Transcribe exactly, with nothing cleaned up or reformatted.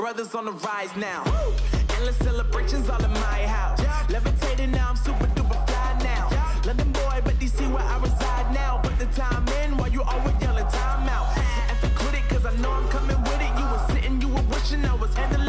brothers on the rise now. Woo! Endless celebrations all in my house. Yeah. Levitating now, I'm super duper fly now. Yeah. London boy, but D C where I reside now. Put the time in while you always yelling time out. And quit it, cause I know I'm coming with it. You were sitting, you were wishing I was handling